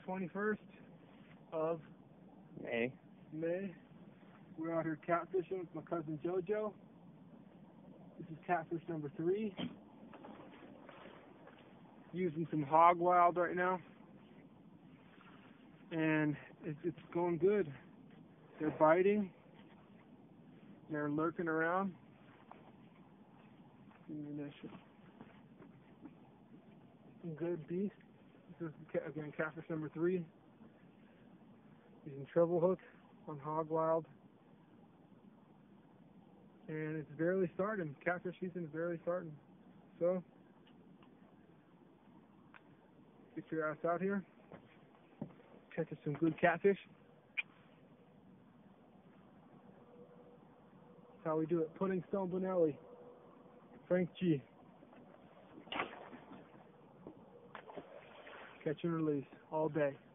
21st of May. We're out here catfishing with my cousin JoJo. This is catfish number 3. Using some hog wild right now. And it's going good. They're biting. They're lurking around. Good beast. This is again catfish number 3. Using treble hook on hog wild. And it's barely starting. Catfish season is barely starting. So get your ass out here. Catch us some good catfish. That's how we do it. Puddingstone Bonelli. Frank G. Catch and release all day.